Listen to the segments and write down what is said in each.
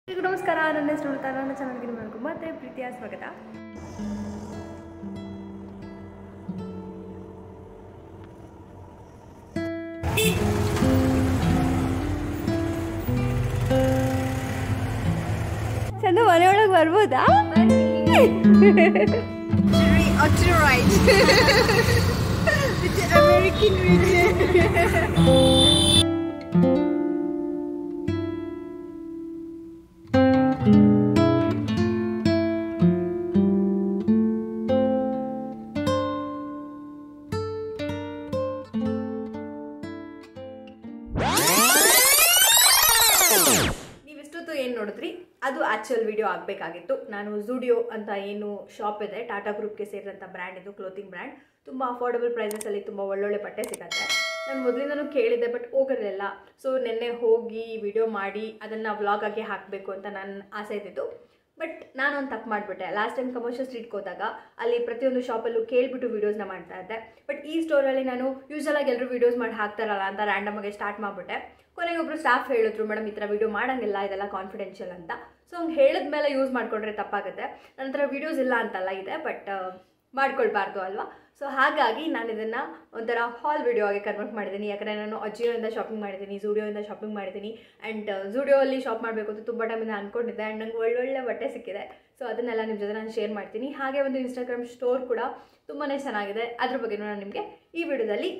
ನಮಸ್ಕಾರ, ನನ್ನ ಹೆಸರು ವಿನುತಾ. ನನ್ನ ಚಾನಲ್ಗೆ ನಿಮಗೂ ಮತ್ತೆ ಪ್ರೀತಿಯ ಸ್ವಾಗತ. ಚಂದ ಮನೆಯೊಳಗೆ ಬರ್ಬೋದಾ? ಅಮೆರಿಕನ್ ಏನು ನೋಡಿದ್ರಿ, ಅದು ಆ್ಯಕ್ಚುಯಲ್ ವಿಡಿಯೋ ಆಗಬೇಕಾಗಿತ್ತು. ನಾನು ಝೂಡಿಯೋ ಅಂತ ಏನು ಶಾಪ್ ಇದೆ, ಟಾಟಾ ಗ್ರೂಪ್ಗೆ ಸೇರಿದಂಥ ಬ್ರ್ಯಾಂಡ್ ಇದು, ಕ್ಲೋತಿಂಗ್ ಬ್ರ್ಯಾಂಡ್. ತುಂಬ ಅಫೋರ್ಡಬಲ್ ಪ್ರೈಸಸಲ್ಲಿ ತುಂಬ ಒಳ್ಳೊಳ್ಳೆ ಬಟ್ಟೆ ಸಿಗುತ್ತೆ. ನಾನು ಮೊದಲಿಂದನೂ ಕೇಳಿದ್ದೆ, ಬಟ್ ಹೋಗಿರಲಿಲ್ಲ. ಸೊ ನಿನ್ನೆ ಹೋಗಿ ವಿಡಿಯೋ ಮಾಡಿ ಅದನ್ನು ವ್ಲಾಗಾಗಿ ಹಾಕಬೇಕು ಅಂತ ನನ್ನ ಆಸೆ ಇದ್ದಿತ್ತು. ಬಟ್ ನಾನು ಒಂದು ತಪ್ಪು ಮಾಡಿಬಿಟ್ಟೆ. ಲಾಸ್ಟ್ ಟೈಮ್ ಕಮರ್ಷಿಯಲ್ ಸ್ಟ್ರೀಟ್ಗೆ ಹೋದಾಗ ಅಲ್ಲಿ ಪ್ರತಿಯೊಂದು ಶಾಪಲ್ಲೂ ಕೇಳಿಬಿಟ್ಟು ವೀಡಿಯೋಸ್ನ ಮಾಡ್ತಾ ಇದ್ದೆ. ಬಟ್ ಈ ಸ್ಟೋರಲ್ಲಿ ನಾನು ಯೂಶಲಾಗಿ ಎಲ್ಲರೂ ವೀಡಿಯೋಸ್ ಮಾಡಿ ಹಾಕ್ತಾರಲ್ಲ ಅಂತ ರ್ಯಾಂಡಮಾಗಿ ಸ್ಟಾರ್ಟ್ ಮಾಡಿಬಿಟ್ಟೆ. ಕೊನೆಗೆ ಒಬ್ಬರು ಸ್ಟಾಫ್ ಹೇಳಿದ್ರು, ಮೇಡಮ್ ಈ ಥರ ವೀಡಿಯೋ ಮಾಡೋಂಗಿಲ್ಲ, ಇದೆಲ್ಲ ಕಾನ್ಫಿಡೆನ್ಷಿಯಲ್ ಅಂತ. ಸೊ ಹಂಗೆ ಹೇಳಿದ್ಮೇಲೆ ಯೂಸ್ ಮಾಡಿಕೊಂಡ್ರೆ ತಪ್ಪಾಗುತ್ತೆ. ನನ್ನ ಹತ್ರ ವೀಡಿಯೋಸ್ ಇಲ್ಲ ಅಂತಲ್ಲ ಇದೆ, ಬಟ್ ಮಾಡ್ಕೊಳ್ಬಾರ್ದು ಅಲ್ವಾ. ಸೊ ಹಾಗಾಗಿ ನಾನು ಇದನ್ನು ಒಂಥರ ಹಾಲ್ ವಿಡಿಯೋ ಆಗಿ ಕನ್ವರ್ಟ್ ಮಾಡಿದ್ದೀನಿ. ಯಾಕಂದರೆ ನಾನು ಅಜಿಯೋಯಿಂದ ಶಾಪಿಂಗ್ ಮಾಡಿದ್ದೀನಿ, ಝೂಡಿಯೋಯಿಂದ ಶಾಪಿಂಗ್ ಮಾಡಿದ್ದೀನಿ. ಆ್ಯಂಡ್ ಝೂಡಿಯೋಲ್ಲಿ ಶಾಪ್ ಮಾಡಬೇಕು ಅಂತ ತುಂಬ ಟೈಮಿಂದ ಅಂದ್ಕೊಂಡಿದ್ದೆ. ಆ್ಯಂಡ್ ನಂಗೆ ಒಳ್ಳೊಳ್ಳೆ ಬಟ್ಟೆ ಸಿಕ್ಕಿದೆ. ಸೊ ಅದನ್ನೆಲ್ಲ ನಿಮ್ಮ ಜೊತೆ ನಾನು ಶೇರ್ ಮಾಡ್ತೀನಿ. ಹಾಗೆ ಒಂದು ಇನ್ಸ್ಟಾಗ್ರಾಮ್ ಸ್ಟೋರ್ ಕೂಡ ತುಂಬಾ ಚೆನ್ನಾಗಿದೆ, ಅದ್ರ ಬಗ್ಗೆನೂ ನಾನು ನಿಮಗೆ ಈ ವಿಡಿಯೋದಲ್ಲಿ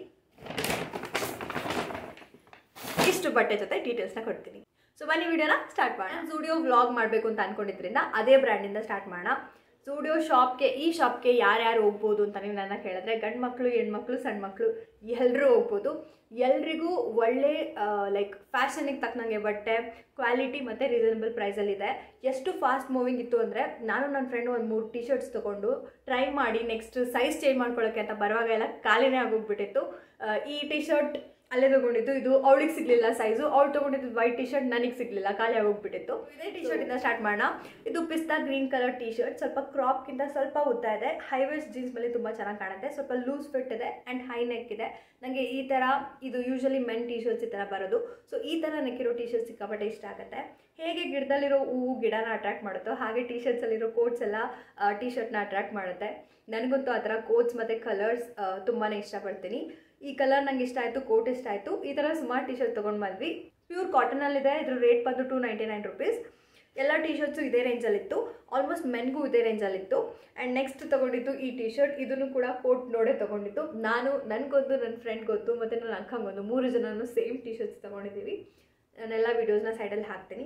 ಇಷ್ಟು ಬಟ್ಟೆ ಜೊತೆ ಡೀಟೇಲ್ಸ್ನ ಕೊಡ್ತೀನಿ. ಸೊ ಬನ್ನಿ ವಿಡಿಯೋನ ಸ್ಟಾರ್ಟ್ ಮಾಡೋಣ. ಝೂಡಿಯೋ ವ್ಲಾಗ್ ಮಾಡಬೇಕು ಅಂತ ಅಂದ್ಕೊಂಡಿದ್ರಿಂದ ಅದೇ ಬ್ರ್ಯಾಂಡಿಂದ ಸ್ಟಾರ್ಟ್ ಮಾಡೋಣ. ಝೂಡಿಯೋ ಈ ಶಾಪ್ಗೆ ಯಾರ್ಯಾರು ಹೋಗ್ಬೋದು ಅಂತ ನೀವು ನನ್ನ ಕೇಳಿದ್ರೆ, ಗಂಡು ಮಕ್ಕಳು, ಹೆಣ್ಮಕ್ಳು, ಸಣ್ಣ ಮಕ್ಕಳು ಎಲ್ಲರೂ ಹೋಗ್ಬೋದು. ಎಲ್ರಿಗೂ ಒಳ್ಳೆ ಲೈಕ್ ಫ್ಯಾಷನಿಗೆ ತಕ್ಕನಂಗೆ ಬಟ್ಟೆ, ಕ್ವಾಲಿಟಿ ಮತ್ತು ರೀಸನಬಲ್ ಪ್ರೈಸಲ್ಲಿದೆ. ಎಷ್ಟು ಫಾಸ್ಟ್ ಮೂವಿಂಗ್ ಇತ್ತು ಅಂದರೆ, ನಾನು ನನ್ನ ಫ್ರೆಂಡು ಒಂದು 3 ಟಿ ಶರ್ಟ್ಸ್ ತೊಗೊಂಡು ಟ್ರೈ ಮಾಡಿ ನೆಕ್ಸ್ಟ್ ಸೈಜ್ ಚೇಂಜ್ ಮಾಡ್ಕೊಳ್ಳೋಕ್ಕೆ ಅಂತ ಬರುವಾಗ ಎಲ್ಲ ಖಾಲಿನೇ ಆಗೋಗ್ಬಿಟ್ಟಿತ್ತು. ಈ ಟಿ ಶರ್ಟ್ ಅಲ್ಲೇ ತೊಗೊಂಡಿದ್ದು, ಇದು ಅವಳಿಗೆ ಸಿಗಲಿಲ್ಲ ಸೈಜು, ಅವಳು ತೊಗೊಂಡಿದ್ದು ವೈಟ್ ಟಿ ಶರ್ಟ್ ನನಗೆ ಸಿಗಲಿಲ್ಲ, ಖಾಲಿ ಆಗೋಗ್ಬಿಟ್ಟಿತ್ತು. ಇದೇ ಟಿ ಶರ್ಟಿಂದ ಸ್ಟಾರ್ಟ್ ಮಾಡೋಣ. ಇದು ಪಿಸ್ತಾ ಗ್ರೀನ್ ಕಲರ್ ಟಿ ಶರ್ಟ್, ಸ್ವಲ್ಪ ಕ್ರಾಪ್ಗಿಂತ ಸ್ವಲ್ಪ ಉದ್ದ ಇದೆ. ಹೈ ವೇಸ್ಟ್ ಜೀನ್ಸ್ ಮೇಲೆ ತುಂಬ ಚೆನ್ನಾಗಿ ಕಾಣುತ್ತೆ. ಸ್ವಲ್ಪ ಲೂಸ್ ಫಿಟ್ ಇದೆ ಆ್ಯಂಡ್ ಹೈ ನೆಕ್ ಇದೆ. ನನಗೆ ಈ ಥರ ಇದು ಯೂಶಲಿ ಮೆನ್ ಟಿ ಶರ್ಟ್ಸ್ ಈ ಥರ ಬರೋದು. ಸೊ ಈ ಥರ ನೆಕ್ಕಿರೋ ಟಿ ಶರ್ಟ್ ಸಿಕ್ಕಾಪಟ್ಟೆ ಇಷ್ಟ ಆಗುತ್ತೆ. ಹೇಗೆ ಗಿಡದಲ್ಲಿರೋ ಹೂವು ಗಿಡನ ಅಟ್ರಾಕ್ಟ್ ಮಾಡುತ್ತೋ, ಹಾಗೆ ಟಿ ಶರ್ಟ್ಸಲ್ಲಿರೋ ಕೋಟ್ಸ್ ಎಲ್ಲ ಟಿ ಶರ್ಟ್ನ ಅಟ್ರಾಕ್ಟ್ ಮಾಡುತ್ತೆ. ನನಗಂತೂ ಆ ಥರ ಕೋಟ್ಸ್ ಮತ್ತು ಕಲರ್ಸ್ ತುಂಬಾ ಇಷ್ಟಪಡ್ತೀನಿ. ಈ ಕಲರ್ ನಂಗೆ ಇಷ್ಟ ಆಯಿತು, ಕೋಟ್ ಇಷ್ಟ ಆಯಿತು. ಈ ಥರ ಸುಮಾರು ಟಿ ಶರ್ಟ್ ತೊಗೊಂಡು ಬಂದ್ವಿ. ಪ್ಯೂರ್ ಕಾಟನಲ್ಲಿದೆ. ಇದ್ರ ರೇಟ್ ಬಂದು 299 ರುಪೀಸ್. ಎಲ್ಲ ಟಿ ಶರ್ಟ್ಸು ಇದೇ ರೇಂಜಲ್ಲಿತ್ತು. ಆಲ್ಮೋಸ್ಟ್ ಮೆನ್ಗೂ ಇದೇ ರೇಂಜಲ್ಲಿತ್ತು. ಆ್ಯಂಡ್ ನೆಕ್ಸ್ಟ್ ತೊಗೊಂಡಿದ್ದು ಈ ಟಿ ಶರ್ಟ್. ಇದನ್ನು ಕೂಡ ಕೋಟ್ ನೋಡೇ ತೊಗೊಂಡಿದ್ದು. ನನಗೊಂದು, ನನ್ನ ಫ್ರೆಂಡ್ ಗೊತ್ತು, ಮತ್ತು ನನ್ನ ಅಕ್ಕಂಗೊಂದು, 3 ಜನನೂ ಸೇಮ್ ಟಿ ಶರ್ಟ್ಸ್ ತೊಗೊಂಡಿದ್ದೀವಿ. ನಾನೆಲ್ಲ ವೀಡಿಯೋಸ್ನ ಸೈಡಲ್ಲಿ ಹಾಕ್ತೀನಿ.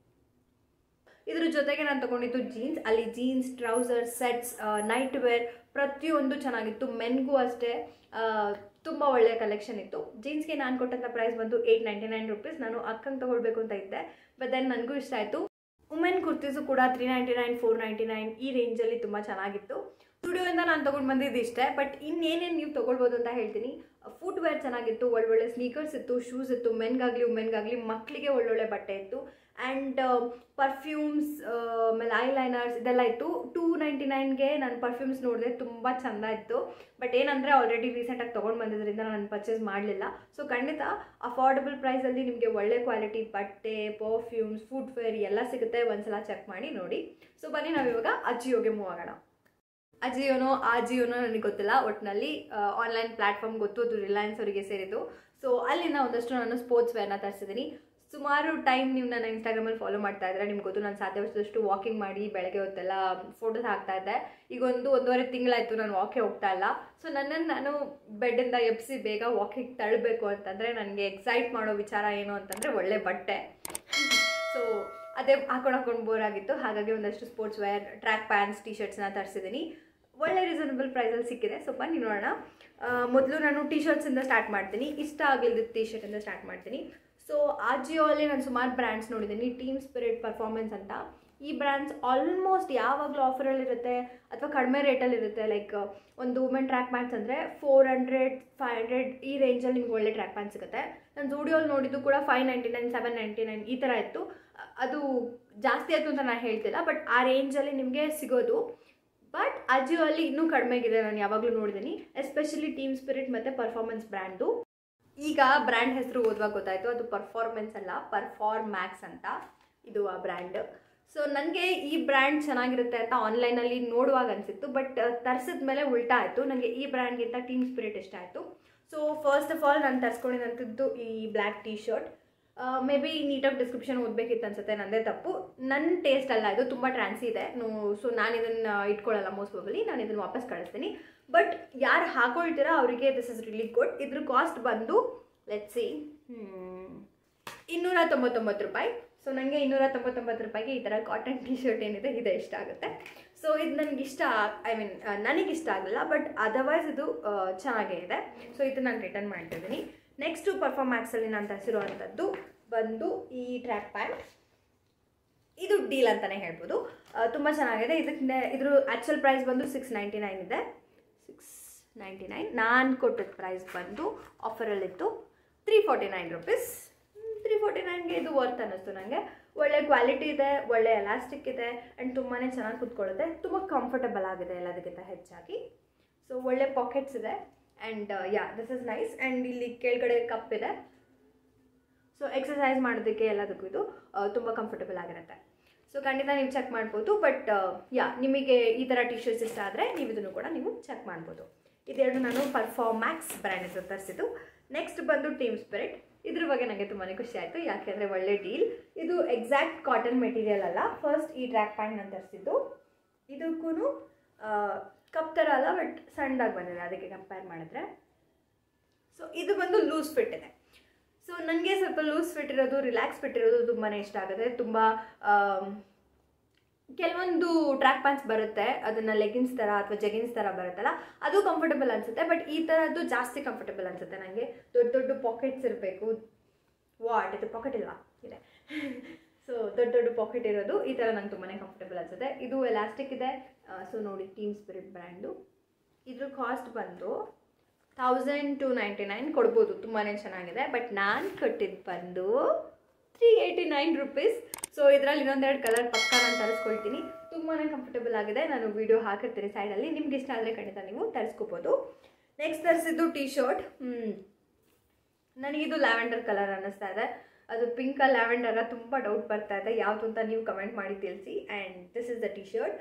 ಇದ್ರ ಜೊತೆಗೆ ನಾನು ತೊಗೊಂಡಿದ್ದು ಜೀನ್ಸ್. ಅಲ್ಲಿ jeans, trouser, sets, night wear ಪ್ರತಿಯೊಂದು ಚೆನ್ನಾಗಿತ್ತು. ಮೆನ್ಗೂ ಅಷ್ಟೇ ತುಂಬ ಒಳ್ಳೆಯ ಕಲೆಕ್ಷನ್ ಇತ್ತು. ಜೀನ್ಸ್ಗೆ ನಾನು ಕೊಟ್ಟಂಥ ಪ್ರೈಸ್ ಬಂದು 899 ರುಪೀಸ್. ನಾನು ಅಕ್ಕಂಗೆ ತೊಗೊಳ್ಬೇಕು ಅಂತ ಇದ್ದೆ, ಬಟ್ ದೆನ್ ನನಗೂ ಇಷ್ಟ ಆಯಿತು. ವುಮೆನ್ ಕುರ್ತೀಸು ಕೂಡ 399, 499 ಈ ರೇಂಜಲ್ಲಿ ತುಂಬ ಚೆನ್ನಾಗಿತ್ತು. ಸ್ಟುಡಿಯೋಯಿಂದ ನಾನು ತೊಗೊಂಡು ಬಂದಿದ್ದು ಇಷ್ಟೇ. ಬಟ್ ಇನ್ನೇನೇನು ನೀವು ತೊಗೊಳ್ಬೋದು ಅಂತ ಹೇಳ್ತೀನಿ. ಫುಟ್ವೇರ್ ಚೆನ್ನಾಗಿತ್ತು, ಒಳ್ಳೊಳ್ಳೆ ಸ್ನೀಕರ್ಸ್ ಇತ್ತು, ಶೂಸ್ ಇತ್ತು, ಮೆನ್ಗಾಗಲಿ ವುಮೆನ್ಗಾಗಲಿ, ಮಕ್ಕಳಿಗೆ ಒಳ್ಳೊಳ್ಳೆ ಬಟ್ಟೆ ಇತ್ತು. ಆ್ಯಂಡ್ ಪರ್ಫ್ಯೂಮ್ಸ್, ಆಮೇಲೆ ಐಲೈನರ್ಸ್ ಇದೆಲ್ಲ ಇತ್ತು. 299ಗೆ ನಾನು ಪರ್ಫ್ಯೂಮ್ಸ್ ನೋಡಿದೆ, ತುಂಬ ಚೆಂದ ಇತ್ತು. ಬಟ್ ಏನಂದರೆ ಆಲ್ರೆಡಿ ರೀಸೆಂಟಾಗಿ ತೊಗೊಂಡು ಬಂದಿದ್ದರಿಂದ ನಾನು ಪರ್ಚೇಸ್ ಮಾಡಲಿಲ್ಲ. ಸೊ ಖಂಡಿತ ಅಫೋರ್ಡಬಲ್ ಪ್ರೈಸಲ್ಲಿ ನಿಮಗೆ ಒಳ್ಳೆ ಕ್ವಾಲಿಟಿ ಬಟ್ಟೆ, ಪರ್ಫ್ಯೂಮ್ಸ್, ಫುಟ್ವೇರ್ ಎಲ್ಲ ಸಿಗುತ್ತೆ. ಒಂದ್ಸಲ ಚೆಕ್ ಮಾಡಿ ನೋಡಿ. ಸೊ ಬನ್ನಿ ನಾವಿವಾಗ ಅಜಿಯೋಗೆ ಮೂವ್ ಆಗೋಣ. ಆಜಿಯೋನೋ ನನಗೆ ಗೊತ್ತಿಲ್ಲ, ಒಟ್ಟಿನಲ್ಲಿ ಆನ್ಲೈನ್ ಪ್ಲ್ಯಾಟ್ಫಾರ್ಮ್ ಗೊತ್ತು. ಅದು ರಿಲಯನ್ಸ್ ಅವರಿಗೆ ಸೇರಿದ್ದು. ಸೊ ಅಲ್ಲಿಂದ ಒಂದಷ್ಟು ನಾನು ಸ್ಪೋರ್ಟ್ಸ್ ವೇರ್ನ ತರಿಸಿದ್ದೀನಿ. ಸುಮಾರು ಟೈಮ್ ನೀವು ನನ್ನ ಇನ್ಸ್ಟಾಗ್ರಾಮಲ್ಲಿ ಫಾಲೋ ಮಾಡ್ತಾ ಇದ್ದರೆ ನಿಮ್ಗೆ ಗೊತ್ತು, ನಾನು ಸಾಧ್ಯವಾದಷ್ಟು ವಾಕಿಂಗ್ ಮಾಡಿ ಬೆಳಗ್ಗೆ ಹೊತ್ತೆಲ್ಲ ಫೋಟೋಸ್ ಹಾಕ್ತಾ ಇದ್ದೆ. ಈಗ 1-1.5 ತಿಂಗಳಾಯಿತು ನಾನು ವಾಕಿಂಗ್ ಹೋಗ್ತಾ ಇಲ್ಲ. ಸೊ ನನ್ನನ್ನು ನಾನು ಬೆಡ್ಡಿಂದ ಎಬ್ಬಿಸಿ ಬೇಗ ವಾಕಿಂಗ್ ತಳ್ಳಬೇಕು ಅಂತಂದರೆ ನನಗೆ ಎಕ್ಸೈಟ್ ಮಾಡೋ ವಿಚಾರ ಏನು ಅಂತಂದರೆ ಒಳ್ಳೆ ಬಟ್ಟೆ. ಸೊ ಅದೇ ಹಾಕೊಂಡು ಬೋರ್ ಆಗಿತ್ತು. ಹಾಗಾಗಿ ಒಂದಷ್ಟು ಸ್ಪೋರ್ಟ್ಸ್ ವೇರ್, ಟ್ರ್ಯಾಕ್ ಪ್ಯಾಂಟ್ಸ್, ಟಿ ಶರ್ಟ್ಸ್ನ ತರಿಸಿದ್ದೀನಿ. ಒಳ್ಳೆ ರೀಸನಬಲ್ ಪ್ರೈಸಲ್ಲಿ ಸಿಕ್ಕಿದೆ. ಸೊ ಬನ್ನಿ ನೋಡೋಣ. ಮೊದಲು ನಾನು ಟಿ ಶರ್ಟ್ಸಿಂದ ಸ್ಟಾರ್ಟ್ ಮಾಡ್ತೀನಿ. ಇಷ್ಟ ಆಗಿಲ್ದಿದ್ದ ಟಿ ಶರ್ಟಿಂದ ಸ್ಟಾರ್ಟ್ ಮಾಡ್ತೀನಿ. ಸೊ ಆಜಿಯೋ ಅಲ್ಲಿ ನಾನು ಸುಮಾರು ಬ್ರ್ಯಾಂಡ್ಸ್ ನೋಡಿದ್ದೀನಿ. ಟೀಮ್ ಸ್ಪಿರಿಟ್, ಪರ್ಫಾರ್ಮೆನ್ಸ್ ಅಂತ. ಈ ಬ್ರ್ಯಾಂಡ್ಸ್ ಆಲ್ಮೋಸ್ಟ್ ಯಾವಾಗಲೂ ಆಫರಲ್ಲಿರುತ್ತೆ ಅಥವಾ ಕಡಿಮೆ ರೇಟಲ್ಲಿರುತ್ತೆ. ಲೈಕ್ ಒಂದು ವುಮೆನ್ ಟ್ರ್ಯಾಕ್ ಪ್ಯಾಂಟ್ಸ್ ಅಂದರೆ 400, 500 ಈ ರೇಂಜಲ್ಲಿ ನಿಮ್ಗೆ ಒಳ್ಳೆ ಟ್ರ್ಯಾಕ್ ಪ್ಯಾಂಟ್ ಸಿಗುತ್ತೆ. ನಾನು ಝೂಡಿಯೋಲ್ಲಿ ನೋಡಿದ್ದು ಕೂಡ 599, 799 ಈ ಥರ ಇತ್ತು. ಅದು ಜಾಸ್ತಿ ಆಯಿತು ಅಂತ ನಾನು ಹೇಳ್ತಿಲ್ಲ, ಬಟ್ ಆ ರೇಂಜಲ್ಲಿ ನಿಮಗೆ ಸಿಗೋದು. ಬಟ್ ಅಜಿಯೋ ಅಲ್ಲಿ ಇನ್ನೂ ಕಡಿಮೆಗಿದೆ ನಾನು ಯಾವಾಗಲೂ ನೋಡಿದ್ದೀನಿ. ಎಸ್ಪೆಷಲಿ ಟೀಮ್ ಸ್ಪಿರಿಟ್ ಮತ್ತು ಪರ್ಫಾರ್ಮೆನ್ಸ್ ಬ್ರ್ಯಾಂಡ್ದು. ಈಗ ಬ್ರ್ಯಾಂಡ್ ಹೆಸರು ಓದುವಾಗ ಗೊತ್ತಾಯಿತು, ಅದು ಪರ್ಫಾರ್ಮೆನ್ಸ್ ಅಲ್ಲ, ಪರ್ಫಾರ್ಮ್ಯಾಕ್ಸ್ ಅಂತ. ಇದು ಆ ಬ್ರ್ಯಾಂಡ್. ಸೊ ನನಗೆ ಈ ಬ್ರ್ಯಾಂಡ್ ಚೆನ್ನಾಗಿರುತ್ತೆ ಅಂತ ಆನ್ಲೈನಲ್ಲಿ ನೋಡುವಾಗ ಅನಿಸಿತ್ತು, ಬಟ್ ತರಿಸಿದ ಮೇಲೆ ಉಲ್ಟಾ ಆಯಿತು. ನನಗೆ ಈ ಬ್ರ್ಯಾಂಡ್ಗಿಂತ ಟೀಮ್ ಸ್ಪಿರಿಟ್ ಇಷ್ಟ ಆಯಿತು. ಸೊ ಫಸ್ಟ್ ಆಫ್ ಆಲ್ ನಾನು ತರಿಸ್ಕೊಂಡಿದ್ದಂಥದ್ದು ಈ black T shirt. Maybe ನೀಟಾಗಿ ಡಿಸ್ಕ್ರಿಪ್ಷನ್ ಓದಬೇಕಿತ್ತು ಅನ್ಸುತ್ತೆ, ನನ್ನದೇ ತಪ್ಪು. ನನ್ನ ಟೇಸ್ಟ್ ಅಲ್ಲ, ಇದು ತುಂಬ ಟ್ರಾನ್ಸಿ ಇದೆ. ಸೊ ನಾನು ಇದನ್ನು ಇಟ್ಕೊಳ್ಳಲ್ಲ ಮೋಸ್ಟ್ ಪ್ರಾಬಬ್ಲಿ, ನಾನು ಇದನ್ನು ವಾಪಸ್ ಕಳಿಸ್ತೀನಿ. ಬಟ್ ಯಾರು ಹಾಕೊಳ್ತೀರಾ ಅವರಿಗೆ ದಿಸ್ ಇಸ್ ರಿಯಲಿ ಗುಡ್. ಇದ್ರ ಕಾಸ್ಟ್ ಬಂದು ಲೆಟ್ಸ್ ಸಿ 299 ರೂಪಾಯಿ. ಸೊ ನನಗೆ 299 ರೂಪಾಯಿಗೆ ಈ ಥರ ಕಾಟನ್ ಟೀ ಶರ್ಟ್ ಏನಿದೆ ಇದೆ ಇಷ್ಟ ಆಗುತ್ತೆ. ಸೊ ಇದು ನನಗಿಷ್ಟ, ಐ ಮೀನ್ ನನಗಿಷ್ಟ ಆಗಲ್ಲ, ಬಟ್ ಅದರ್ವೈಸ್ ಇದು ಚೆನ್ನಾಗೇ ಇದೆ. ಸೊ ಇದು ನಾನು ರಿಟರ್ನ್ ಮಾಡ್ತಿದ್ದೀನಿ. ನೆಕ್ಸ್ಟು ಪರ್ಫಾರ್ಮ್ಯಾಕ್ಸಲ್ಲಿ ನಾನು ತರಿಸಿರುವಂಥದ್ದು ಬಂದು ಈ ಟ್ರ್ಯಾಕ್ ಪ್ಯಾಂಟ್. ಇದು ಡೀಲ್ ಅಂತಲೇ ಹೇಳ್ಬೋದು, ತುಂಬ ಚೆನ್ನಾಗಿದೆ. ಇದ್ರ ಆ್ಯಕ್ಚುಯಲ್ ಪ್ರೈಸ್ ಬಂದು 699 ಇದೆ. 699. ನಾನು ಕೊಟ್ಟಿದ್ದ ಪ್ರೈಸ್ ಬಂದು ಆಫರಲ್ಲಿತ್ತು 349 ರುಪೀಸ್. 349ಗೆ ಇದು ವರ್ತ್ ಅನ್ನಿಸ್ತು ನನಗೆ. ಒಳ್ಳೆ ಕ್ವಾಲಿಟಿ ಇದೆ, ಒಳ್ಳೆ ಎಲಾಸ್ಟಿಕ್ ಇದೆ, ಆ್ಯಂಡ್ ತುಂಬಾ ಚೆನ್ನಾಗಿ ಕೂತ್ಕೊಳ್ಳುತ್ತೆ. ತುಂಬ ಕಂಫರ್ಟಬಲ್ ಆಗಿದೆ ಎಲ್ಲದಕ್ಕಿಂತ ಹೆಚ್ಚಾಗಿ. ಸೊ ಒಳ್ಳೆ ಪಾಕೆಟ್ಸ್ ಇದೆ, and yeah this is nice. And ಇಲ್ಲಿ ಕೆಳಗಡೆ ಕಪ್ ಇದೆ. ಸೊ ಎಕ್ಸಸೈಸ್ ಮಾಡೋದಕ್ಕೆ ಎಲ್ಲದಕ್ಕೂ ಇದು ತುಂಬ ಕಂಫರ್ಟಬಲ್ ಆಗಿರುತ್ತೆ. ಸೊ ಖಂಡಿತ ನೀವು ಚೆಕ್ ಮಾಡ್ಬೋದು. ಬಟ್ ಯಾ ನಿಮಗೆ ಈ ಥರ ಟಿ ಶರ್ಟ್ಸ್ ಇಷ್ಟ ಆದರೆ ನೀವು ಇದನ್ನು ಕೂಡ ನೀವು ಚೆಕ್ ಮಾಡ್ಬೋದು. ಇದೆರಡು ನಾನು ಪರ್ಫಾರ್ಮ್ಯಾಕ್ಸ್ ಬ್ರ್ಯಾಂಡ್ ತರಿಸಿದ್ದು. ನೆಕ್ಸ್ಟ್ ಬಂದು ಟೀಮ್ ಸ್ಪಿರಿಟ್. ಇದ್ರ ಬಗ್ಗೆ ನನಗೆ ತುಂಬಾ ಖುಷಿ ಆಯಿತು, ಯಾಕೆಂದರೆ ಒಳ್ಳೆ ಡೀಲ್. ಇದು ಎಕ್ಸಾಕ್ಟ್ ಕಾಟನ್ ಮೆಟೀರಿಯಲ್ ಅಲ್ಲ. ಫಸ್ಟ್ ಈ ಟ್ರ್ಯಾಕ್ ಪ್ಯಾಂಟ್ ನಾನು ತರಿಸಿದ್ದು. ಇದಕ್ಕೂ ಕಪ್ ಥರ ಅಲ್ಲ, ಬಟ್ ಸಣ್ಣದಾಗಿ ಬಂದಿದೆ ಅದಕ್ಕೆ ಕಂಪೇರ್ ಮಾಡಿದ್ರೆ. ಸೊ ಇದು ಬಂದು ಲೂಸ್ ಫಿಟ್ ಇದೆ. ಸೊ ನನಗೆ ಸ್ವಲ್ಪ ಲೂಸ್ ಫಿಟ್ ಇರೋದು, ರಿಲ್ಯಾಕ್ಸ್ ಫಿಟ್ ಇರೋದು ತುಂಬಾ ಇಷ್ಟ ಆಗುತ್ತೆ. ತುಂಬ ಕೆಲವೊಂದು ಟ್ರ್ಯಾಕ್ ಪ್ಯಾಂಟ್ಸ್ ಬರುತ್ತೆ, ಅದನ್ನು ಲೆಗಿನ್ಸ್ ಥರ ಅಥವಾ ಜೆಗಿನ್ಸ್ ಥರ ಬರುತ್ತಲ್ಲ, ಅದು ಕಂಫರ್ಟಬಲ್ ಅನಿಸುತ್ತೆ. ಬಟ್ ಈ ಥರದ್ದು ಜಾಸ್ತಿ ಕಂಫರ್ಟಬಲ್ ಅನಿಸುತ್ತೆ ನನಗೆ. ದೊಡ್ಡ ದೊಡ್ಡ ಪಾಕೆಟ್ಸ್ ಇರಬೇಕು. ವಾಟ್ ಇದು ಪಾಕೆಟ್ ಇಲ್ವಾ? ಇದೆ. ಸೊ ದೊಡ್ಡ ದೊಡ್ಡ ಪಾಕೆಟ್ ಇರೋದು ಈ ಥರ ನಂಗೆ ತುಂಬಾ ಕಂಫರ್ಟಬಲ್ ಅನಿಸುತ್ತೆ. ಇದು ಎಲಾಸ್ಟಿಕ್ ಇದೆ. ಸೊ ನೋಡಿ, ಟೀಮ್ ಸ್ಪಿರಿಟ್ ಬ್ರ್ಯಾಂಡು. ಇದ್ರ ಕಾಸ್ಟ್ ಬಂದು 1299 ಕೊಡ್ಬೋದು, ತುಂಬಾ ಚೆನ್ನಾಗಿದೆ. ಬಟ್ ನಾನು ಕೊಟ್ಟಿದ್ದು ಬಂದು 389 ರುಪೀಸ್. ಸೊ ಇದರಲ್ಲಿ ಇನ್ನೊಂದೆರಡು ಕಲರ್ ಪಕ್ಕ ನಾನು ತರಿಸ್ಕೊಳ್ತೀನಿ. ತುಂಬಾ ಕಂಫರ್ಟಬಲ್ ಆಗಿದೆ. ನಾನು ವಿಡಿಯೋ ಹಾಕಿರ್ತೀನಿ ಸೈಡಲ್ಲಿ, ನಿಮ್ಗೆ ಇಷ್ಟ ಆದರೆ ಖಂಡಿತ ನೀವು ತರಿಸ್ಕೋಬೋದು. ನೆಕ್ಸ್ಟ್ ತರಿಸಿದ್ದು ಟೀ ಶರ್ಟ್. ನನಗಿದು ಲ್ಯಾವೆಂಡರ್ ಕಲರ್ ಅನ್ನಿಸ್ತಾ ಇದೆ. ಅದು ಪಿಂಕ್ ಲ್ಯಾವೆಂಡರ ತುಂಬ ಡೌಟ್ ಬರ್ತಾ ಇದೆ, ಯಾವುದು ಅಂತ ನೀವು ಕಮೆಂಟ್ ಮಾಡಿ ತಿಳಿಸಿ. And this is the T shirt.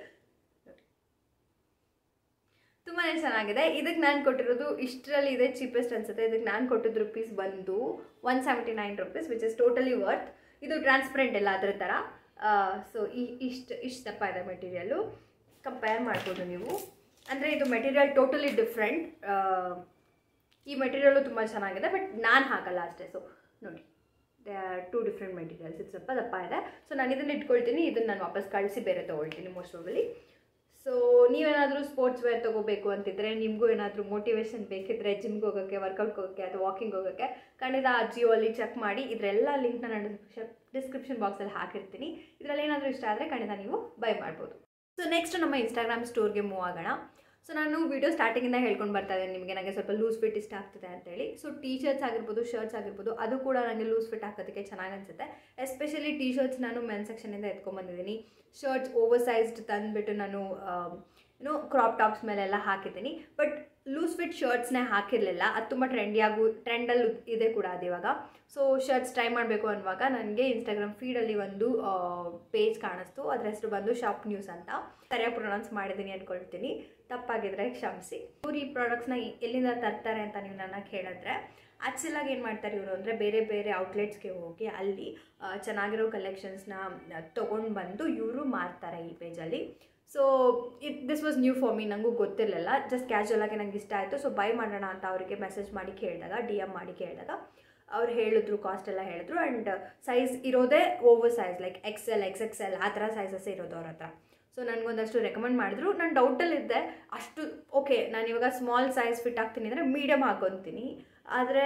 ತುಂಬಾ ಚೆನ್ನಾಗಿದೆ. ಇದಕ್ಕೆ ನಾನು ಕೊಟ್ಟಿರೋದು ಇಷ್ಟರಲ್ಲಿ ಇದೆ ಚೀಪೆಸ್ಟ್ ಅನಿಸುತ್ತೆ. ಇದಕ್ಕೆ ನಾನು ಕೊಟ್ಟಿದ್ದು ರುಪೀಸ್ ಬಂದು 179 rupees, which is totally worth. ಇದು ಟ್ರಾನ್ಸ್ಪರೆಂಟ್ ಇಲ್ಲ ಅದರ ಥರ. ಸೊ ಇಷ್ಟು ದಪ್ಪ ಇದೆ ಮೆಟೀರಿಯಲ್ಲು. ಕಂಪೇರ್ ಮಾಡ್ಬೋದು ನೀವು. ಅಂದರೆ ಇದು ಮೆಟೀರಿಯಲ್ ಟೋಟಲಿ ಡಿಫ್ರೆಂಟ್. ಈ ಮೆಟೀರಿಯಲ್ಲು ತುಂಬ ಚೆನ್ನಾಗಿದೆ, ಬಟ್ ನಾನು ಹಾಕಲ್ಲ ಅಷ್ಟೇ. ಸೊ ನೋಡಿ, ದೇ ಆರ್ 2 ಡಿಫ್ರೆಂಟ್ ಮೆಟೀರಿಯಲ್ಸ್. ಇದು ಸ್ವಲ್ಪ ದಪ್ಪ ಇದೆ. ಸೊ ನಾನು ಇದನ್ನು ಇಟ್ಕೊಳ್ತೀನಿ. ಇದನ್ನು ನಾನು ವಾಪಸ್ ಕಳಿಸಿ ಬೇರೆ ತೊಗೊಳ್ತೀನಿ ಮೋಸ್ಟ್ ಪ್ರಾಬಬ್ಲಿ. ಸೊ ನೀವೇನಾದರೂ ಸ್ಪೋರ್ಟ್ಸ್ ವೇರ್ ತೊಗೋಬೇಕು ಅಂತಿದ್ರೆ, ನಿಮಗೂ ಏನಾದರೂ ಮೋಟಿವೇಶನ್ ಬೇಕಿದ್ರೆ ಜಿಮ್ಗೆ ಹೋಗೋಕ್ಕೆ, ವರ್ಕೌಟ್ಗೆ ಹೋಗೋಕ್ಕೆ ಅಥವಾ ವಾಕಿಂಗ್ ಹೋಗೋಕ್ಕೆ, ಖಂಡಿತ ಅಜಿಯೋ ಅಲ್ಲಿ ಚೆಕ್ ಮಾಡಿ. ಇದರೆಲ್ಲ ಲಿಂಕ್ನ ನಾನು ಡಿಸ್ಕ್ರಿಪ್ಷನ್ ಬಾಕ್ಸಲ್ಲಿ ಹಾಕಿರ್ತೀನಿ. ಇದರಲ್ಲಿ ಏನಾದರೂ ಇಷ್ಟ ಆದರೆ ಖಂಡಿತ ನೀವು ಬೈ ಮಾಡ್ಬೋದು. ಸೊ ನೆಕ್ಸ್ಟ್ ನಮ್ಮ ಇನ್ಸ್ಟಾಗ್ರಾಮ್ ಸ್ಟೋರ್ಗೆ ಮೂವ್ ಆಗೋಣ. ಸೊ ನಾನು ವಿಡಿಯೋ ಸ್ಟಾರ್ಟಿಂಗಿಂದ ಹೇಳ್ಕೊಂಡು ಬರ್ತಾ ಇದ್ದೀನಿ ನಿಮಗೆ, ನನಗೆ ಸ್ವಲ್ಪ ಲೂಸ್ ಫಿಟ್ ಇಷ್ಟ ಆಗ್ತಿದೆ ಅಂತೇಳಿ. ಸೊ ಟೀ ಶರ್ಟ್ಸ್ ಆಗಿರ್ಬೋದು, ಶರ್ಟ್ಸ್ ಆಗಿರ್ಬೋದು, ಅದು ಕೂಡ ನನಗೆ ಲೂಸ್ ಫಿಟ್ ಹಾಕೋದಕ್ಕೆ ಚೆನ್ನಾಗಿ ಅನಿಸುತ್ತೆ. ಎಸ್ಪೆಷಲಿ ಟೀ ಶರ್ಟ್ಸ್ ನಾನು ಮೆನ್ ಸೆಕ್ಷನಿಂದ ಎತ್ಕೊಂಡ್ಬಂದಿದ್ದೀನಿ. ಶರ್ಟ್ಸ್ ಓವರ್ ಸೈಜ್ಡ್ ತಂದುಬಿಟ್ಟು ನಾನು ಕ್ರಾಪ್ ಟಾಪ್ಸ್ ಮೇಲೆಲ್ಲ ಹಾಕಿದ್ದೀನಿ. ಬಟ್ ಲೂಸ್ ಫಿಟ್ ಶರ್ಟ್ಸ್ನೇ ಹಾಕಿರಲಿಲ್ಲ. ಅದು ತುಂಬ ಟ್ರೆಂಡಲ್ಲಿ ಇದೆ ಕೂಡ ಅದು ಇವಾಗ. ಸೊ ಶರ್ಟ್ಸ್ ಟ್ರೈ ಮಾಡಬೇಕು ಅನ್ನುವಾಗ ನನಗೆ ಇನ್ಸ್ಟಾಗ್ರಾಮ್ ಫೀಡಲ್ಲಿ ಒಂದು ಪೇಜ್ ಕಾಣಿಸ್ತು. ಅದ್ರ ಹೆಸರು ಬಂದು ಶಾಪ್ ನ್ಯೂಸ್ ಅಂತ. ಸರಿಯಾಗಿ ಪ್ರೊನೌನ್ಸ್ ಮಾಡಿದ್ದೀನಿ ಅಂದ್ಕೊಳ್ತೀನಿ, ತಪ್ಪಾಗಿದ್ರೆ ಕ್ಷಮಿಸಿ. ಇವ್ರು ಈ ಪ್ರಾಡಕ್ಟ್ಸ್ನ ಎಲ್ಲಿಂದ ತರ್ತಾರೆ ಅಂತ ನೀವು ನನ್ನ ಕೇಳಿದ್ರೆ, ಆ್ಯಕ್ಚುಲಾಗಿ ಏನು ಮಾಡ್ತಾರೆ ಇವರು ಅಂದರೆ, ಬೇರೆ ಬೇರೆ ಔಟ್ಲೆಟ್ಸ್ಗೆ ಹೋಗಿ ಅಲ್ಲಿ ಚೆನ್ನಾಗಿರೋ ಕಲೆಕ್ಷನ್ಸ್ನ ತೊಗೊಂಡು ಬಂದು ಇವರು ಮಾರ್ತಾರೆ ಈ ಪೇಜಲ್ಲಿ. So this was new for me, ನನಗೂ ಗೊತ್ತಿರಲಿಲ್ಲ. ಜಸ್ಟ್ ಕ್ಯಾಶುವಲಾಗಿ ನನಗೆ ಇಷ್ಟ ಆಯಿತು. ಸೊ ಬೈ ಮಾಡೋಣ ಅಂತ ಅವರಿಗೆ ಮೆಸೇಜ್ ಮಾಡಿ ಕೇಳಿದಾಗ, DM ಮಾಡಿ ಕೇಳಿದಾಗ ಅವ್ರು ಹೇಳಿದ್ರು, ಕಾಸ್ಟ್ ಎಲ್ಲ ಹೇಳಿದ್ರು. ಆ್ಯಂಡ್ ಸೈಜ್ ಇರೋದೇ over size, like XL XXL ಆ ಥರ ಸೈಜಸ್ಸೇ ಇರೋದು ಅವ್ರ ಹತ್ರ. ಸೊ ನನಗೊಂದಷ್ಟು ರೆಕಮೆಂಡ್ ಮಾಡಿದ್ರು. ನಾನು ಡೌಟಲ್ಲಿದ್ದೆ, ಅಷ್ಟು ಓಕೆ ನಾನು ಇವಾಗ ಸ್ಮಾಲ್ ಸೈಜ್ ಫಿಟ್ ಆಗ್ತೀನಿ ಅಂದರೆ ಮೀಡಿಯಮ್ ಹಾಕೊತೀನಿ. ಆದರೆ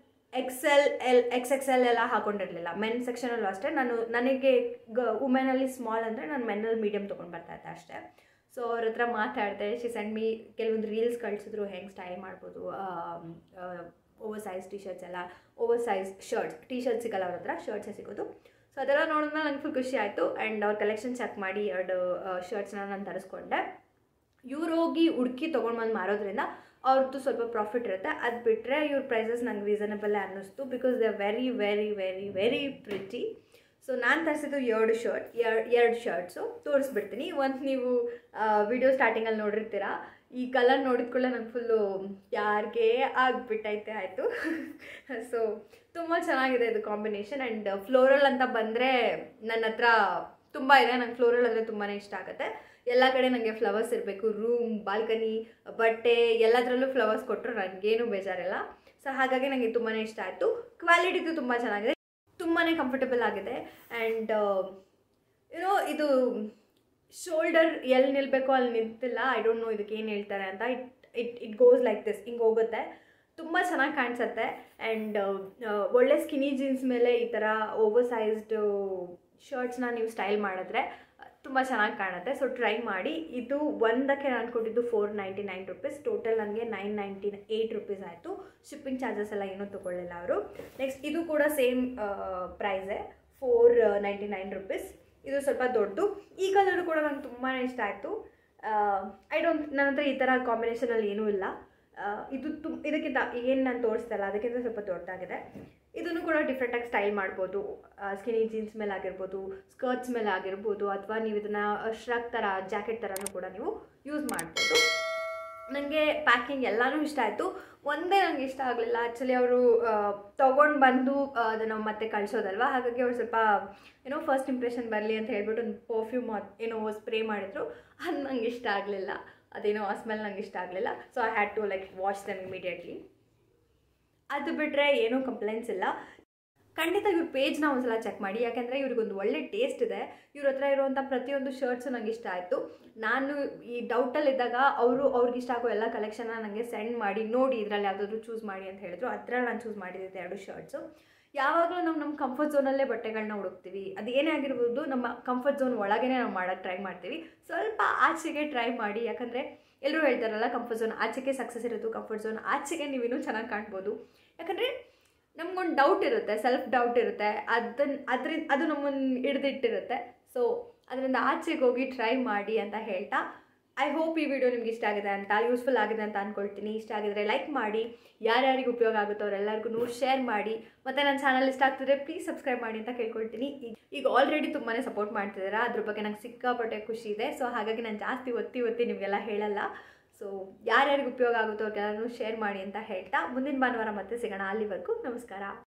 XXL ಎಲ್ಲ ಹಾಕೊಂಡಿರಲಿಲ್ಲ. ಮೆನ್ ಸೆಕ್ಷನಲ್ಲೂ ಅಷ್ಟೇ. ನನಗೆ ವುಮೆನಲ್ಲಿ ಸ್ಮಾಲ್ ಅಂದರೆ ನಾನು ಮೆನ್ನಲ್ಲಿ ಮೀಡಿಯಮ್ ತೊಗೊಂಡು ಬರ್ತಾಯಿದ್ದೆ ಅಷ್ಟೇ. ಸೊ ಅವ್ರ ಹತ್ರ ಮಾತಾಡಿದೆ. ಶಿ ಸೆಂಡ್ ಮೀ ಕೆಲವೊಂದು ರೀಲ್ಸ್ ಕಳಿಸಿದ್ರು, ಹೆಂಗೆ ಸ್ಟೈಲ್ ಮಾಡ್ಬೋದು ಓವರ್ ಸೈಜ್ ಟಿ ಶರ್ಟ್ಸ್ ಎಲ್ಲ, over size shirts. T shirt ಸಿಗೋಲ್ಲ ಅವ್ರ ಹತ್ರ, ಶರ್ಟ್ಸೇ ಸಿಗೋದು. ಸೊ ಅದೆಲ್ಲ ನೋಡಿದ್ಮೇಲೆ ನನಗೆ ಫುಲ್ ಖುಷಿ ಆಯಿತು. ಆ್ಯಂಡ್ ಅವ್ರ ಕಲೆಕ್ಷನ್ ಚೆಕ್ ಮಾಡಿ 2 ಶರ್ಟ್ಸ್ನ ನಾನು ತರಿಸ್ಕೊಂಡೆ. ಇವ್ರು ಹೋಗಿ ಹುಡುಕಿ ತೊಗೊಂಡು ಬಂದು ಮಾರೋದ್ರಿಂದ ಅವ್ರದ್ದು ಸ್ವಲ್ಪ ಪ್ರಾಫಿಟ್ ಇರುತ್ತೆ. ಅದು ಬಿಟ್ಟರೆ ಇವ್ರ ಪ್ರೈಸಸ್ ನಂಗೆ ರೀಸನಬಲ್ಲೇ ಅನ್ನಿಸ್ತು. Because they are very very very very pretty. So ನಾನು ತರಿಸಿದ್ದು ಎರಡು ಶರ್ಟ್ಸು ತೋರಿಸ್ಬಿಡ್ತೀನಿ. ಒಂದು ನೀವು ವಿಡಿಯೋ ಸ್ಟಾರ್ಟಿಂಗಲ್ಲಿ ನೋಡಿರ್ತೀರಾ, ಈ ಕಲರ್ ನೋಡಿದ್ಕೊಳ್ಳೆ ನಂಗೆ ಫುಲ್ಲು ಯಾರಿಗೆ ಆಗಿಬಿಟ್ಟೈತೆ ಆಯಿತು. ಸೊ ತುಂಬ ಚೆನ್ನಾಗಿದೆ ಇದು ಕಾಂಬಿನೇಷನ್. ಆ್ಯಂಡ್ ಫ್ಲೋರಲ್ ಅಂತ ಬಂದರೆ ನನ್ನ ಹತ್ರ ತುಂಬ ಇದೆ. ನಂಗೆ ಫ್ಲೋರಲ್ ಅಂದರೆ ತುಂಬಾ ಇಷ್ಟ ಆಗುತ್ತೆ. ಎಲ್ಲ ಕಡೆ ನನಗೆ ಫ್ಲವರ್ಸ್ ಇರಬೇಕು, ರೂಮ್, ಬಾಲ್ಕನಿ, ಬಟ್ಟೆ ಎಲ್ಲದರಲ್ಲೂ ಫ್ಲವರ್ಸ್ ಕೊಟ್ಟರು ನನಗೇನು ಬೇಜಾರಿಲ್ಲ. ಸೊ ಹಾಗಾಗಿ ನನಗೆ ತುಂಬಾ ಇಷ್ಟ ಆಯಿತು. ಕ್ವಾಲಿಟಿದು ತುಂಬ ಚೆನ್ನಾಗಿದೆ, ತುಂಬಾ ಕಂಫರ್ಟಬಲ್ ಆಗಿದೆ. ಆ್ಯಂಡ್ ಯುನೋ ಇದು ಶೋಲ್ಡರ್ ಎಲ್ಲಿ ನಿಲ್ಲಬೇಕೋ ಅಲ್ಲಿ ನಿಂತಿಲ್ಲ. ಐ ಡೋಂಟ್ ನೋ ಇದಕ್ಕೆ ಏನು ಹೇಳ್ತಾರೆ ಅಂತ. ಇಟ್ ಗೋಸ್ ಲೈಕ್ ದಿಸ್, ಹಿಂಗೆ ಹೋಗುತ್ತೆ. ತುಂಬ ಚೆನ್ನಾಗಿ ಕಾಣಿಸುತ್ತೆ. ಆ್ಯಂಡ್ ಒಳ್ಳೆ ಸ್ಕಿನಿ ಜೀನ್ಸ್ ಮೇಲೆ ಈ ಥರ ಓವರ್ ಸೈಜ್ಡು ಶರ್ಟ್ಸ್ನ ನೀವು ಸ್ಟೈಲ್ ಮಾಡಿದ್ರೆ ತುಂಬ ಚೆನ್ನಾಗಿ ಕಾಣುತ್ತೆ. ಸೊ ಟ್ರೈ ಮಾಡಿ. ಇದು ಒಂದಕ್ಕೆ ನಾನು ಕೊಟ್ಟಿದ್ದು 499 ರುಪೀಸ್, ಟೋಟಲ್ ನನಗೆ 998 ರುಪೀಸ್ ಆಯಿತು. ಶಿಪ್ಪಿಂಗ್ ಚಾರ್ಜಸ್ ಎಲ್ಲ ಏನೂ ತೊಗೊಳ್ಳಿಲ್ಲ ಅವರು. ನೆಕ್ಸ್ಟ್ ಇದು ಕೂಡ ಸೇಮ್ ಪ್ರೈಸೇ, 499 ರುಪೀಸ್. ಇದು ಸ್ವಲ್ಪ ದೊಡ್ಡದು. ಈ ಕಲರು ಕೂಡ ನಂಗೆ ತುಂಬಾ ಇಷ್ಟ ಆಯಿತು. ನನ್ನ ಹತ್ರ ಈ ಥರ ಕಾಂಬಿನೇಷನಲ್ಲಿ ಏನೂ ಇಲ್ಲ. ಇದಕ್ಕಿಂತ ಏನು ನಾನು ತೋರಿಸ್ತಲ್ಲ ಅದಕ್ಕಿಂತ ಸ್ವಲ್ಪ ದೊಡ್ಡದಾಗಿದೆ. ಇದನ್ನು ಕೂಡ ಡಿಫ್ರೆಂಟಾಗಿ ಸ್ಟೈಲ್ ಮಾಡ್ಬೋದು. ಸ್ಕಿನಿ ಜೀನ್ಸ್ ಮೇಲೆ ಆಗಿರ್ಬೋದು, ಸ್ಕರ್ಟ್ಸ್ ಮೇಲೆ ಆಗಿರ್ಬೋದು, ಅಥವಾ ನೀವು ಇದನ್ನು ಶ್ರಗ್ ಥರ ಜಾಕೆಟ್ ಥರನೂ ಕೂಡ ನೀವು ಯೂಸ್ ಮಾಡ್ಬೋದು. ನನಗೆ ಪ್ಯಾಕಿಂಗ್ ಎಲ್ಲನೂ ಇಷ್ಟ ಆಯಿತು. ಒಂದೇ ನನಗೆ ಇಷ್ಟ ಆಗಲಿಲ್ಲ. ಆ್ಯಕ್ಚುಲಿ ಅವರು ತೊಗೊಂಡು ಬಂದು ಅದನ್ನು ಮತ್ತೆ ಕಳಿಸೋದಲ್ವ, ಹಾಗಾಗಿ ಅವ್ರು ಸ್ವಲ್ಪ ಫಸ್ಟ್ ಇಂಪ್ರೆಷನ್ ಬರಲಿ ಅಂತ ಹೇಳ್ಬಿಟ್ಟು ಒಂದು ಪರ್ಫ್ಯೂಮ್ ಸ್ಪ್ರೇ ಮಾಡಿದ್ರು. ಅದು ನಂಗೆ ಇಷ್ಟ ಆಗಲಿಲ್ಲ. ಅದೇನೋ ಆ ಸ್ಮೆಲ್ ನಂಗೆ ಇಷ್ಟ ಆಗಲಿಲ್ಲ. So I had to wash them immediately. ಅದು ಬಿಟ್ಟರೆ ಏನೂ ಕಂಪ್ಲೇಂಟ್ಸ್ ಇಲ್ಲ. ಖಂಡಿತ ಇವ್ರ ಪೇಜ್ನ ಒಂದ್ಸಲ ಚೆಕ್ ಮಾಡಿ, ಯಾಕೆಂದರೆ ಇವ್ರಿಗೊಂದು ಒಳ್ಳೆ ಟೇಸ್ಟ್ ಇದೆ. ಇವ್ರ ಹತ್ರ ಇರುವಂಥ ಪ್ರತಿಯೊಂದು ಶರ್ಟ್ಸು ನನಗೆ ಇಷ್ಟ ಆಯಿತು. ನಾನು ಈ ಡೌಟಲ್ಲಿದ್ದಾಗ ಅವ್ರಿಗೆ ಇಷ್ಟ ಆಗೋ ಎಲ್ಲ ಕಲೆಕ್ಷನ್ನ ನನಗೆ ಸೆಂಡ್ ಮಾಡಿ, ನೋಡಿ ಇದರಲ್ಲಿ ಯಾವುದಾದ್ರೂ ಚೂಸ್ ಮಾಡಿ ಅಂತ ಹೇಳಿದ್ರು. ಅದರಲ್ಲಿ ನಾನು ಚೂಸ್ ಮಾಡಿದ್ದೆ 2 ಶರ್ಟ್ಸು. ಯಾವಾಗಲೂ ನಾವು ನಮ್ಮ ಕಂಫರ್ಟ್ ಝೋನಲ್ಲೇ ಬಟ್ಟೆಗಳನ್ನ ಹುಡುಕ್ತೀವಿ. ಅದು ಏನೇ ಆಗಿರ್ಬೋದು, ನಮ್ಮ ಕಂಫರ್ಟ್ ಝೋನ್ ಒಳಗೇ ನಾವು ಮಾಡೋಕ್ಕೆ ಟ್ರೈ ಮಾಡ್ತೀವಿ. ಸ್ವಲ್ಪ ಆಚೆಗೆ ಟ್ರೈ ಮಾಡಿ, ಯಾಕಂದರೆ ಎಲ್ಲರೂ ಹೇಳ್ತಾರಲ್ಲ, ಕಂಫರ್ಟ್ ಝೋನ್ ಆಚೆಗೆ ಸಕ್ಸಸ್ ಇರೋದು, ಕಂಫರ್ಟ್ ಝೋನ್ ಆಚೆಗೆ ನೀವು ಇನ್ನೂ ಚೆನ್ನಾಗಿ ಕಾಣ್ಬೋದು. ಯಾಕಂದರೆ ನಮಗೊಂದು ಡೌಟ್ ಇರುತ್ತೆ, ಸೆಲ್ಫ್ ಡೌಟ್ ಇರುತ್ತೆ, ಅದು ನಮ್ಮನ್ನು ಹಿಡಿದಿಟ್ಟಿರುತ್ತೆ. ಸೊ ಅದರಿಂದ ಆಚೆಗೆ ಹೋಗಿ ಟ್ರೈ ಮಾಡಿ ಅಂತ ಹೇಳ್ತಾ, ಐ ಹೋಪ್ ಈ ವಿಡಿಯೋ ನಿಮ್ಗೆ ಇಷ್ಟ ಆಗಿದೆ ಅಂತ, ಯೂಸ್ಫುಲ್ ಆಗಿದೆ ಅಂತ ಅಂದ್ಕೊಳ್ತೀನಿ. ಇಷ್ಟ ಆಗಿದ್ರೆ ಲೈಕ್ ಮಾಡಿ, ಯಾರ್ಯಾರಿಗೆ ಉಪಯೋಗ ಆಗುತ್ತೋ ಅವರೆಲ್ಲರಿಗೂ ಶೇರ್ ಮಾಡಿ, ಮತ್ತು ನನ್ನ ಚಾನಲ್ ಇಷ್ಟ ಆಗ್ತಿದ್ರೆ ಪ್ಲೀಸ್ ಸಬ್ಸ್ಕ್ರೈಬ್ ಮಾಡಿ ಅಂತ ಕೇಳ್ಕೊಳ್ತೀನಿ. ಈಗ ಆಲ್ರೆಡಿ ತುಂಬಾ ಸಪೋರ್ಟ್ ಮಾಡ್ತಿದ್ದೀರಾ, ಅದ್ರ ಬಗ್ಗೆ ನಂಗೆ ಸಿಕ್ಕಾಪಟ್ಟೆ ಖುಷಿ ಇದೆ. ಸೊ ಹಾಗಾಗಿ ನಾನು ಜಾಸ್ತಿ ಒತ್ತಿ ನಿಮಗೆಲ್ಲ ಹೇಳಲ್ಲ. ಸೊ ಯಾರ್ಯಾರಿಗೆ ಉಪಯೋಗ ಆಗುತ್ತೋ ಅವ್ರಿಗೆಲ್ಲರೂ ಶೇರ್ ಮಾಡಿ ಅಂತ ಹೇಳ್ತಾ ಮುಂದಿನ ಭಾನುವಾರ ಮತ್ತೆ ಸಿಗೋಣ. ಅಲ್ಲಿವರೆಗೂ ನಮಸ್ಕಾರ.